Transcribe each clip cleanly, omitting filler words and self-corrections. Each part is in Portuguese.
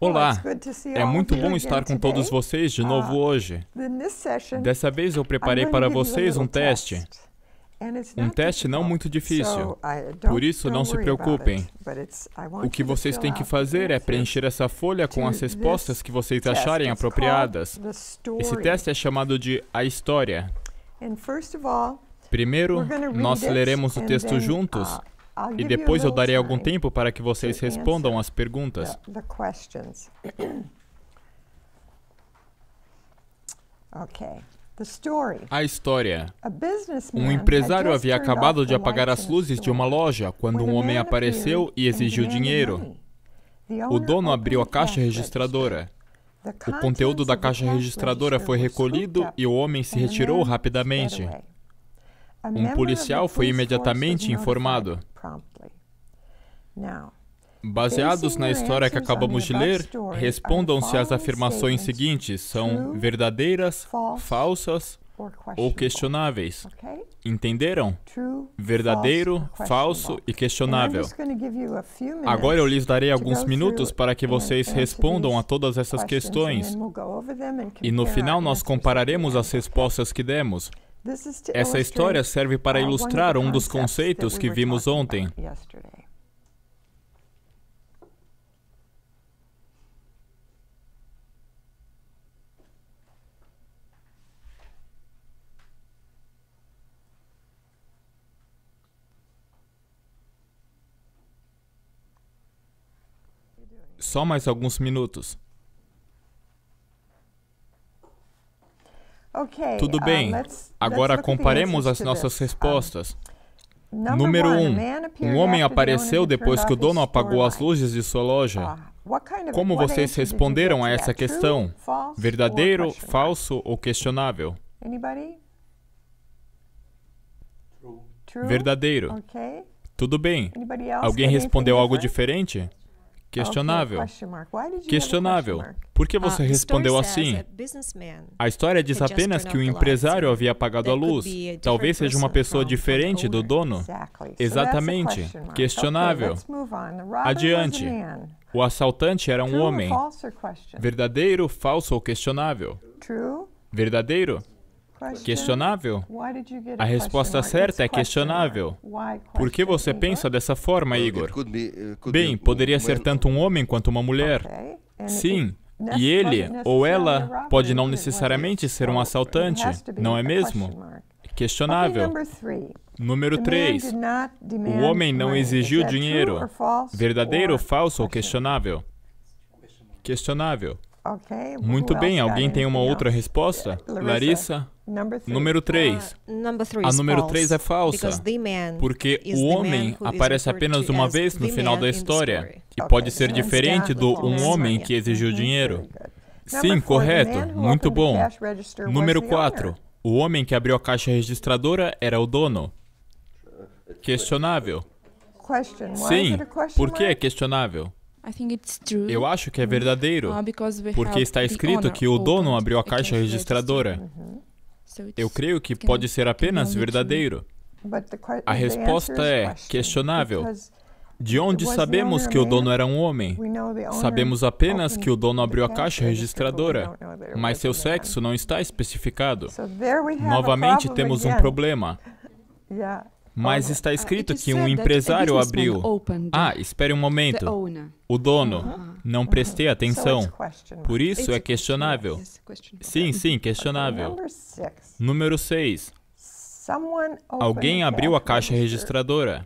Olá, é muito bom estar com todos vocês de novo hoje. Dessa vez eu preparei para vocês um teste. Um teste não muito difícil, por isso não se preocupem. O que vocês têm que fazer é preencher essa folha com as respostas que vocês acharem apropriadas. Esse teste é chamado de A História. Primeiro, nós leremos o texto juntos e depois eu darei algum tempo para que vocês respondam as perguntas. A história. Um empresário havia acabado de apagar as luzes de uma loja quando um homem apareceu e exigiu dinheiro. O dono abriu a caixa registradora. O conteúdo da caixa registradora foi recolhido e o homem se retirou rapidamente. Um policial foi imediatamente informado. Baseados na história que acabamos de ler, respondam se as afirmações seguintes são verdadeiras, falsas ou questionáveis. Entenderam? Verdadeiro, falso e questionável. Agora eu lhes darei alguns minutos para que vocês respondam a todas essas questões. E no final nós compararemos as respostas que demos. Essa história serve para ilustrar um dos conceitos que vimos ontem. Só mais alguns minutos. Tudo bem. Agora comparemos as nossas respostas. Número 1. Um homem apareceu depois que o dono apagou as luzes de sua loja. Como vocês responderam a essa questão? Verdadeiro, falso ou questionável? Verdadeiro. Tudo bem. Alguém respondeu algo diferente? Questionável. Questionável. Por que você respondeu assim? A história diz apenas que o empresário havia apagado a luz. Talvez seja uma pessoa diferente do dono. Exatamente. Questionável. Adiante. O assaltante era um homem. Verdadeiro, falso ou questionável? Verdadeiro? Questionável? A resposta certa é questionável. Por que você pensa dessa forma, Igor? Bem, poderia ser tanto um homem quanto uma mulher. Sim, e ele ou ela pode não necessariamente ser um assaltante, não é mesmo? Questionável. Número 3. O homem não exigiu dinheiro. Verdadeiro, falso ou questionável? Questionável. Muito bem, alguém tem uma outra resposta? Larissa? Número 3. A número 3 é falsa, porque o homem aparece apenas uma vez no final da história e pode ser diferente do um homem que exigiu dinheiro. Sim, correto. Muito bom. Número 4. O homem que abriu a caixa registradora era o dono. Questionável. Sim. Por que é questionável? Eu acho que é verdadeiro, porque está escrito que o dono abriu a caixa registradora. Eu creio que pode ser apenas verdadeiro. A resposta é questionável. De onde sabemos que o dono era um homem? Sabemos apenas que o dono abriu a caixa registradora, mas seu sexo não está especificado. Novamente temos um problema. Mas está escrito que um empresário abriu. Ah, espere um momento. O dono. Não prestei atenção. Por isso é questionável. Sim, sim, questionável. Número 6. Alguém abriu a caixa registradora.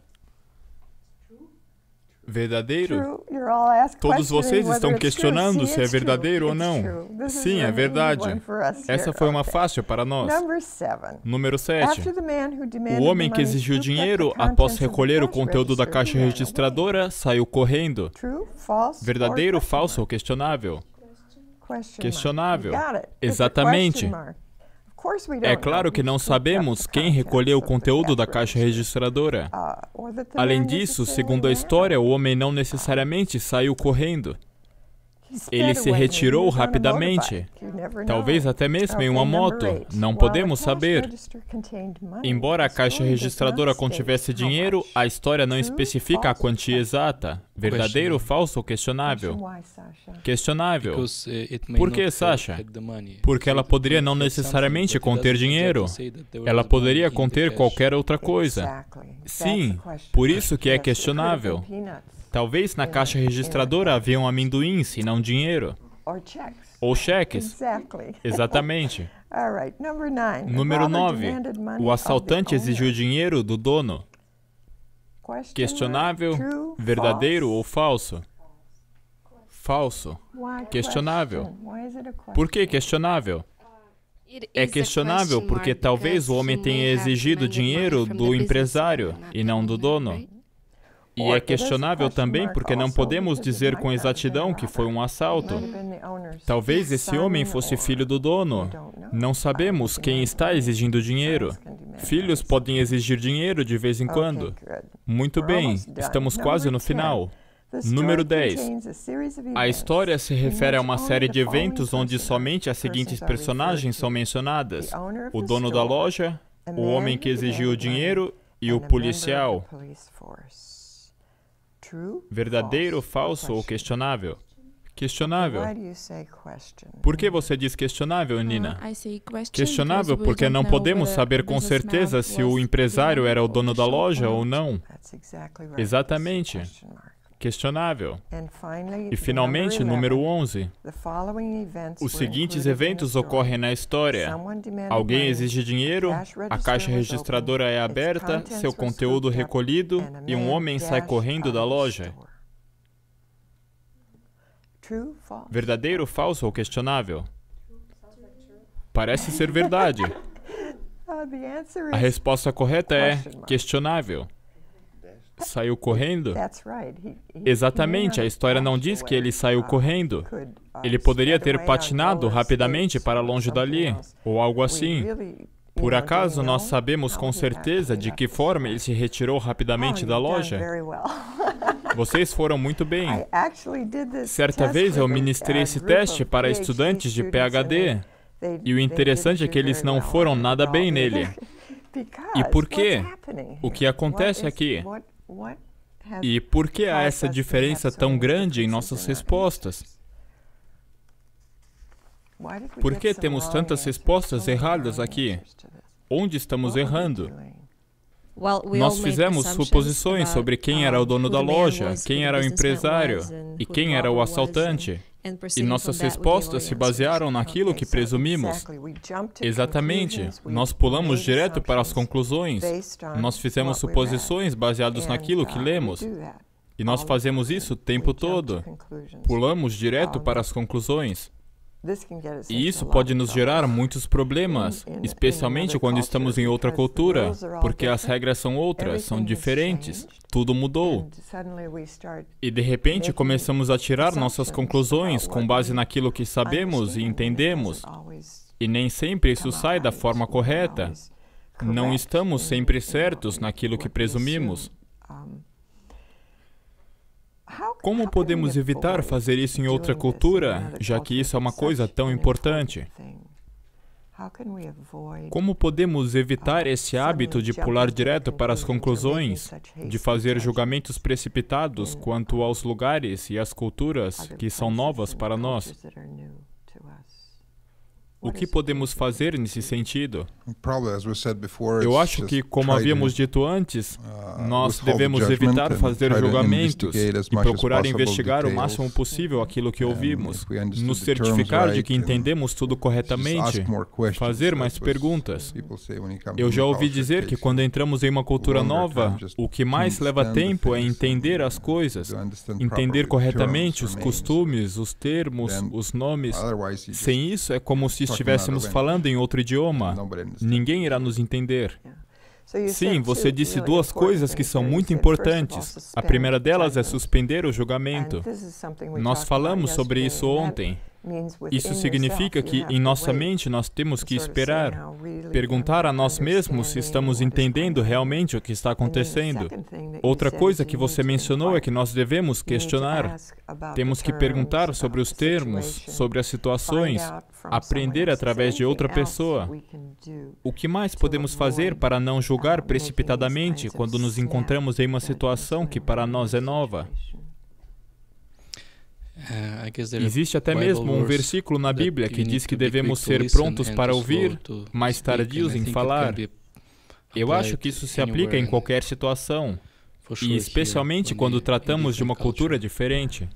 Verdadeiro? Todos vocês estão questionando se é verdadeiro ou não. Sim, é verdade. Essa foi uma fácil para nós. Número 7. O homem que exigiu dinheiro após recolher o conteúdo da caixa registradora saiu correndo. Verdadeiro, falso ou questionável? Questionável. Exatamente. É claro que não sabemos quem recolheu o conteúdo da caixa registradora. Além disso, segundo a história, o homem não necessariamente saiu correndo. Ele se retirou rapidamente, talvez até mesmo em uma moto, não podemos saber. Embora a caixa registradora contivesse dinheiro, a história não especifica a quantia exata. Verdadeiro, falso ou questionável? Questionável. Por que, Sasha? Porque ela poderia não necessariamente conter dinheiro. Ela poderia conter qualquer outra coisa. Sim, por isso que é questionável. Talvez na caixa registradora haviam amendoins e não dinheiro. Ou cheques. Exatamente. Número 9. O assaltante exigiu dinheiro do dono. Questionável, verdadeiro ou falso? Falso. Questionável. Por que questionável? É questionável porque talvez o homem tenha exigido dinheiro do empresário e não do dono. E é questionável também porque não podemos dizer com exatidão que foi um assalto. Talvez esse homem fosse filho do dono. Não sabemos quem está exigindo dinheiro. Filhos podem exigir dinheiro de vez em quando. Muito bem, estamos quase no final. Número 10. A história se refere a uma série de eventos onde somente as seguintes personagens são mencionadas: o dono da loja, o homem que exigiu o dinheiro e o policial. Verdadeiro, falso ou questionável? Questionável. Por que você diz questionável, Nina? Questionável porque não podemos saber com certeza se o empresário era o dono da loja ou não. Exatamente. Questionável. E, finalmente, número 11. Os seguintes eventos ocorrem na história. Alguém exige dinheiro, a caixa registradora é aberta, seu conteúdo recolhido e um homem sai correndo da loja. Verdadeiro, falso ou questionável? Parece ser verdade. A resposta correta é questionável. Saiu correndo? Exatamente, a história não diz que ele saiu correndo. Ele poderia ter patinado rapidamente para longe dali, ou algo assim. Por acaso nós sabemos com certeza de que forma ele se retirou rapidamente da loja? Vocês foram muito bem. Certa vez eu ministrei esse teste para estudantes de PhD, e o interessante é que eles não foram nada bem nele. E por quê? O que acontece aqui? E por que há essa diferença tão grande em nossas respostas? Por que temos tantas respostas erradas aqui? Onde estamos errando? Nós fizemos suposições sobre quem era o dono da loja, quem era o empresário e quem era o assaltante. E nossas respostas se basearam naquilo que presumimos. Exatamente. Nós pulamos direto para as conclusões. Nós fizemos suposições baseadas naquilo que lemos. E nós fazemos isso o tempo todo. Pulamos direto para as conclusões. E isso pode nos gerar muitos problemas, especialmente quando estamos em outra cultura, porque as regras são outras, são diferentes, tudo mudou. E de repente começamos a tirar nossas conclusões com base naquilo que sabemos e entendemos. E nem sempre isso sai da forma correta. Não estamos sempre certos naquilo que presumimos. Como podemos evitar fazer isso em outra cultura, já que isso é uma coisa tão importante? Como podemos evitar esse hábito de pular direto para as conclusões, de fazer julgamentos precipitados quanto aos lugares e às culturas que são novas para nós? O que podemos fazer nesse sentido? Eu acho que, como havíamos dito antes, nós devemos evitar fazer julgamentos e procurar investigar o máximo possível aquilo que ouvimos, nos certificar de que entendemos tudo corretamente, fazer mais perguntas. Eu já ouvi dizer que quando entramos em uma cultura nova, o que mais leva tempo é entender as coisas, entender corretamente os costumes, os termos, os nomes. Sem isso, é como se estivéssemos falando em outro idioma. Ninguém irá nos entender. Sim, você disse duas coisas que são muito importantes. A primeira delas é suspender o julgamento. Nós falamos sobre isso ontem. Isso significa que, em nossa mente, nós temos que esperar, perguntar a nós mesmos se estamos entendendo realmente o que está acontecendo. Outra coisa que você mencionou é que nós devemos questionar. Temos que perguntar sobre os termos, sobre as situações, aprender através de outra pessoa. O que mais podemos fazer para não julgar precipitadamente quando nos encontramos em uma situação que para nós é nova? Existe até mesmo um versículo na Bíblia que diz que devemos ser prontos para ouvir, mas tardios em falar. Eu acho que isso se aplica em qualquer situação, e especialmente quando tratamos de uma cultura diferente.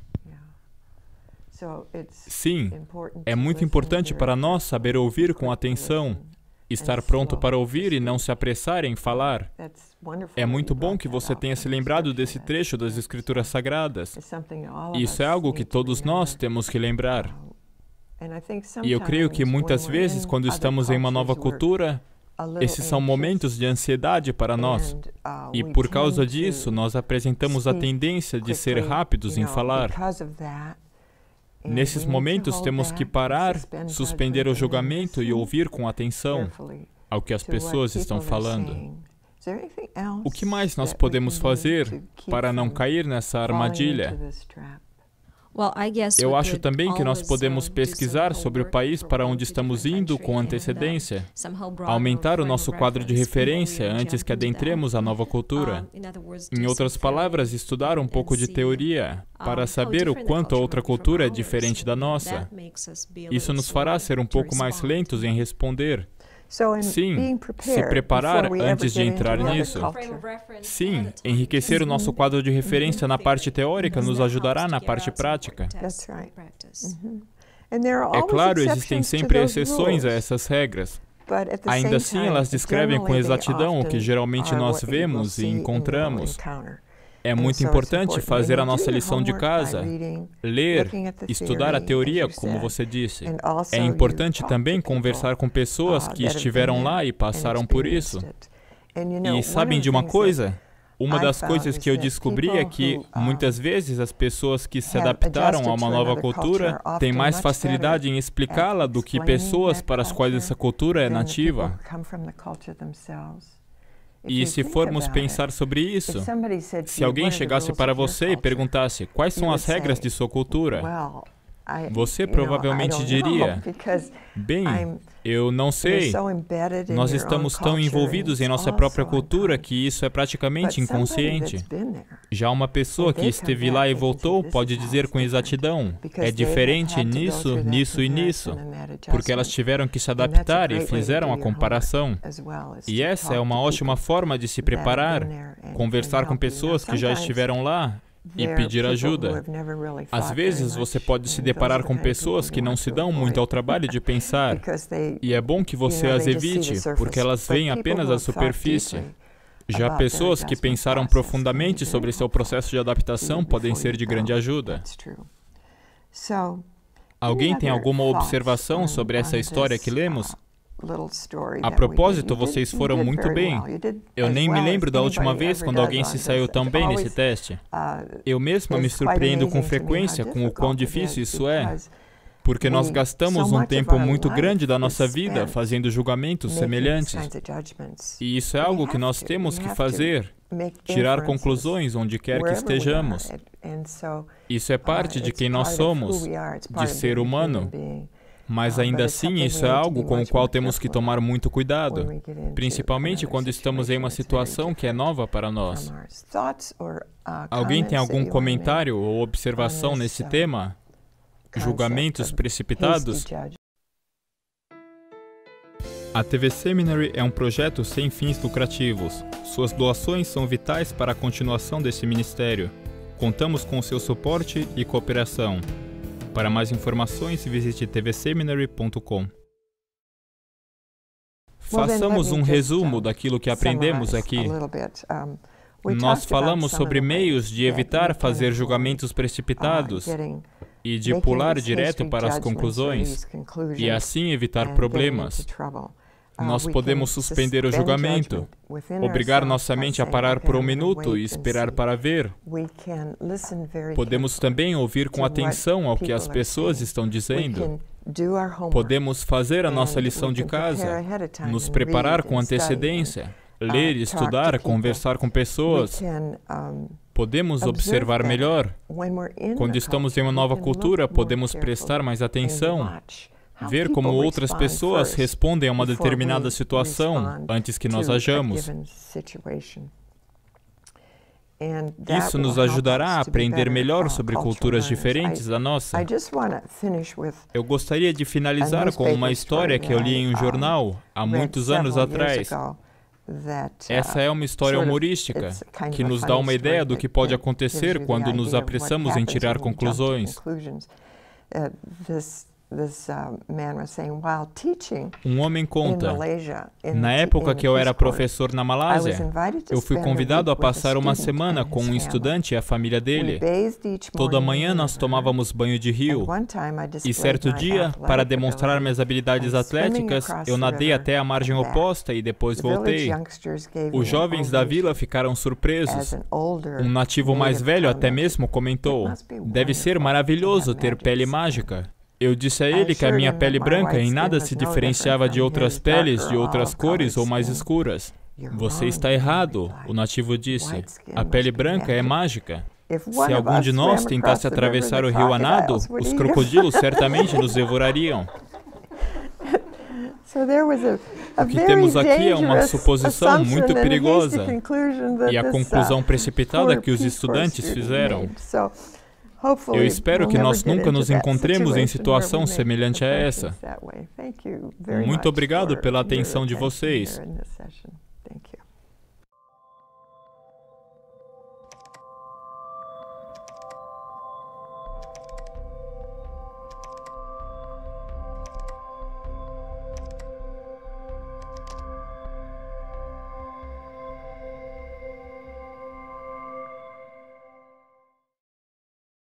Sim, é muito importante para nós saber ouvir com atenção, estar pronto para ouvir e não se apressar em falar. É muito bom que você tenha se lembrado desse trecho das Escrituras Sagradas. Isso é algo que todos nós temos que lembrar. E eu creio que muitas vezes, quando estamos em uma nova cultura, esses são momentos de ansiedade para nós. E por causa disso, nós apresentamos a tendência de ser rápidos em falar. Nesses momentos, temos que parar, suspender o julgamento e ouvir com atenção ao que as pessoas estão falando. O que mais nós podemos fazer para não cair nessa armadilha? Eu acho também que nós podemos pesquisar sobre o país para onde estamos indo com antecedência, aumentar o nosso quadro de referência antes que adentremos a nova cultura. Em outras palavras, estudar um pouco de teoria para saber o quanto a outra cultura é diferente da nossa. Isso nos fará ser um pouco mais lentos em responder. Sim, se preparar antes de entrar nisso. Sim, enriquecer o nosso quadro de referência na parte teórica nos ajudará na parte prática. É claro, existem sempre exceções a essas regras. Ainda assim, elas descrevem com exatidão o que geralmente nós vemos e encontramos. É muito importante fazer a nossa lição de casa, ler, estudar a teoria, como você disse. É importante também conversar com pessoas que estiveram lá e passaram por isso. E sabem de uma coisa? Uma das coisas que eu descobri é que, muitas vezes, as pessoas que se adaptaram a uma nova cultura têm mais facilidade em explicá-la do que pessoas para as quais essa cultura é nativa. E se formos pensar sobre isso, se alguém chegasse para você e perguntasse quais são as regras de sua cultura, você provavelmente diria, bem, eu não sei, nós estamos tão envolvidos em nossa própria cultura que isso é praticamente inconsciente. Já uma pessoa que esteve lá e voltou pode dizer com exatidão, é diferente nisso, nisso e nisso, porque elas tiveram que se adaptar e fizeram a comparação. E essa é uma ótima forma de se preparar, conversar com pessoas que já estiveram lá, e pedir ajuda. Às vezes você pode se deparar com pessoas que não se dão muito ao trabalho de pensar, e é bom que você as evite, porque elas veem apenas a superfície. Já pessoas que pensaram profundamente sobre seu processo de adaptação podem ser de grande ajuda. Alguém tem alguma observação sobre essa história que lemos? A propósito, vocês foram muito bem. Eu nem me lembro da última vez quando alguém se saiu tão bem nesse teste. Eu mesma me surpreendo com frequência com o quão difícil isso é, porque nós gastamos um tempo muito grande da nossa vida fazendo julgamentos semelhantes. E isso é algo que nós temos que fazer, tirar conclusões onde quer que estejamos. Isso é parte de quem nós somos, de ser humano. Mas ainda assim, isso é algo com o qual temos que tomar muito cuidado, principalmente quando estamos em uma situação que é nova para nós. Alguém tem algum comentário ou observação nesse tema? Julgamentos precipitados? A TV Seminary é um projeto sem fins lucrativos. Suas doações são vitais para a continuação desse ministério. Contamos com seu suporte e cooperação. Para mais informações, visite tvseminary.com. Façamos um resumo daquilo que aprendemos aqui. Nós falamos sobre meios de evitar fazer julgamentos precipitados e de pular direto para as conclusões, e assim evitar problemas. Nós podemos suspender o julgamento, obrigar nossa mente a parar por um minuto e esperar para ver. Podemos também ouvir com atenção ao que as pessoas estão dizendo. Podemos fazer a nossa lição de casa, nos preparar com antecedência, ler, estudar, conversar com pessoas. Podemos observar melhor. Quando estamos em uma nova cultura, podemos prestar mais atenção. Ver como outras pessoas respondem a uma determinada situação antes que nós ajamos. Isso nos ajudará a aprender melhor sobre culturas diferentes da nossa. Eu gostaria de finalizar com uma história que eu li em um jornal há muitos anos atrás. Essa é uma história humorística que nos dá uma ideia do que pode acontecer quando nos apressamos em tirar conclusões. Um homem conta, na época que eu era professor na Malásia, eu fui convidado a passar uma semana com um estudante e a família dele. Toda manhã nós tomávamos banho de rio. E certo dia, para demonstrar minhas habilidades atléticas, eu nadei até a margem oposta e depois voltei. Os jovens da vila ficaram surpresos. Um nativo mais velho até mesmo comentou, deve ser maravilhoso ter pele mágica. Eu disse a ele que a minha pele branca em nada se diferenciava de outras peles de outras cores ou mais escuras. Você está errado, o nativo disse. A pele branca é mágica. Se algum de nós tentasse atravessar o rio a nado, os crocodilos certamente nos devorariam. O que temos aqui é uma suposição muito perigosa e a conclusão precipitada que os estudantes fizeram. Eu espero que nós nunca nos encontremos em situação semelhante a essa. Muito obrigado pela atenção de vocês.